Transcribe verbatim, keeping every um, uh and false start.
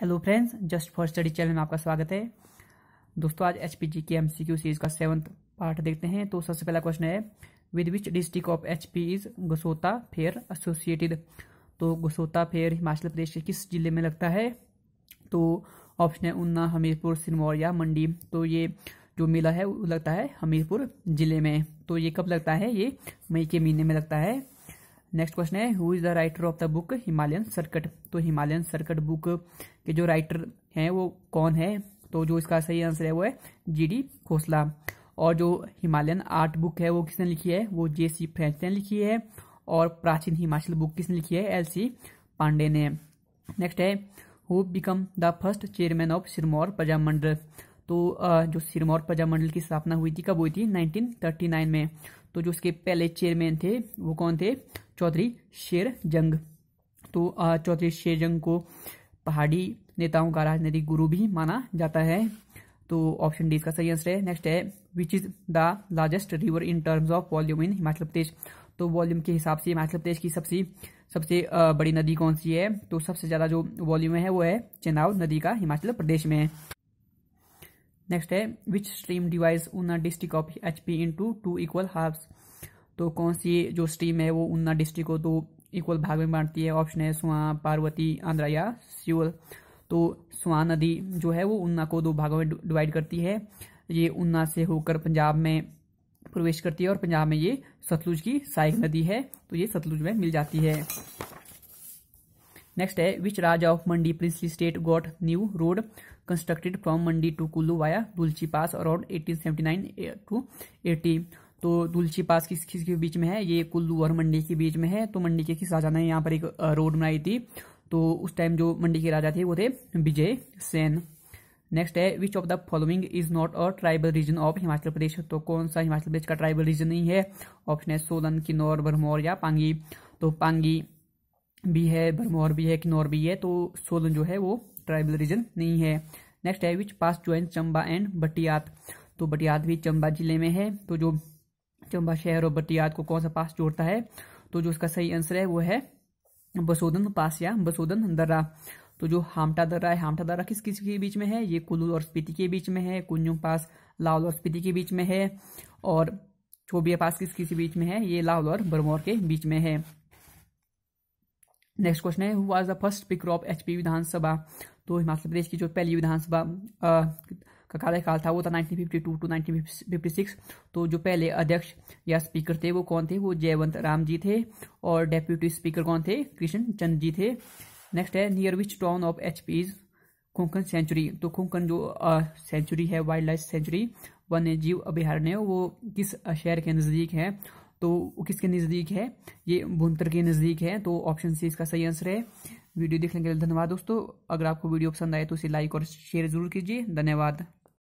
Hello friends, just for study channel में आपका स्वागत है। दोस्तों, आज एचपीजी के एमसीक्यू सीरीज का सेवंथ पार्ट देखते हैं। तो सबसे पहला क्वेश्चन है, with which district of HP is Gasota fair associated. तो गसोता फेयर हिमाचल प्रदेश के किस जिले में लगता है? तो ऑप्शन है ऊना, हमीरपुर, सिरमौर या मंडी। तो ये जो मेला है वो लगता है हमीरपुर जिले में। तो ये कब लगता है? ये मई के महीने में लगता है। नेक्स्ट क्वेश्चन है, who is the writer of the book Himalayan circuit. तो हिमालयन सर्किट बुक के जो राइटर हैं वो कौन है? तो जो इसका सही आंसर है वो है जी डी खोसला। और जो हिमालयन आर्ट बुक है वो किसने लिखी है? वो जे सी फ्रेंच ने लिखी है। और प्राचीन हिमाचल बुक किसने लिखी है? एल सी पांडे ने। नेक्स्ट है, who become the first chairman of Sirmaur Prajamandal. तो जो सिरमौर प्रजामंडल की स्थापना हुई थी, कब हुई थी? नाइनटीन थर्टी नाइन में। तो जो उसके पहले चेयरमैन थे वो कौन थे? चौधरी शेर जंग। तो चौधरी शेर जंग को पहाड़ी नेताओं का राजनीतिक गुरु भी माना जाता है। तो ऑप्शन डी इसका सही आंसर है। नेक्स्ट है, which is the largest river in terms of volume in Himachal Pradesh. तो वॉल्यूम के हिसाब से हिमाचल प्रदेश की सबसे सबसे बड़ी नदी कौन सी है? तो सबसे ज्यादा जो वॉल्यूम है वो है चेनाब नदी का हिमाचल प्रदेश में। नेक्स्ट है, which stream divides Una district of HP into two equal halves. तो कौन सी जो स्ट्रीम है वो ऊना डिस्ट्रिक्ट को दो इक्वल भाग में बांटती है? ऑप्शन है सुआ, पार्वती, आंध्रा या सियोल। तो सुआ नदी जो है वो ऊना को दो भागों में डिवाइड करती है। ये ऊना से होकर पंजाब में प्रवेश करती है और पंजाब में ये सतलुज की सहायक नदी है, तो ये सतलुज में मिल जाती है। नेक्स्ट है, which raja of Mandi princely state got new road constructed from Mandi to Kullu via Dulchi pass around eighteen seventy nine to eighty. तो दुलची पास किस किस के बीच में है? ये कुल्लू और मंडी के बीच में है। तो मंडी के किस राजा ने यहाँ पर एक रोड बनाई थी? तो उस टाइम जो मंडी के राजा थे वो थे विजय सेन। नेक्स्ट है, which of the following is not a tribal region of Himachal Pradesh. तो कौन सा हिमाचल प्रदेश का ट्राइबल रीजन नहीं है? ऑप्शन है सोलन, किन्नौर, भरमौर या पांगी। तो पांगी भी है, भरमौर भी है, किन्नौर भी है। तो सोलन जो है वो ट्राइबल रीजन नहीं है। नेक्स्ट है, which pass join Chamba and Batiyat. तो बटियात भी चंबा जिले में है। तो जो चंबा शहर और बटियात को कौन सा पास जोड़ता है? तो जो उसका सही आंसर है वो है बसोदन पास या बसोदन दर्रा। तो जो हामटा दर्रा है, हामटा दर्रा किस किस के बीच में है? ये कुल्लू और स्पीति के बीच में है। कुंजुम पास लाहौल और स्पीति के बीच में है। और चोबिया पास किस किस बीच में है? ये लाहौल और भरमौर के बीच में है। नेक्स्ट क्वेश्चन है, who was the first speaker of HP Vidhan Sabha. तो हिमाचल प्रदेश की जो पहली विधानसभा का कार्यकाल था वो था nineteen fifty two to nineteen fifty six. तो जो पहले अध्यक्ष या स्पीकर थे वो कौन थे? वो जयवंत राम जी थे। और डेप्यूटी स्पीकर कौन थे? कृष्ण चंद जी थे। नेक्स्ट है, near which town of HP is Konkan sanctuary. तो कोंकण जो सेंचुरी है, वाइल्ड लाइफ सेंचुरी, वन्य जीव अभ्यारण्य, वो किस शहर के नजदीक है? तो वो किसके नजदीक है? ये भुंतर के नजदीक है। तो ऑप्शन सी इसका सही आंसर है। वीडियो देखने के लिए धन्यवाद दोस्तों। अगर आपको वीडियो पसंद आए तो इसे लाइक और शेयर जरूर कीजिए। धन्यवाद।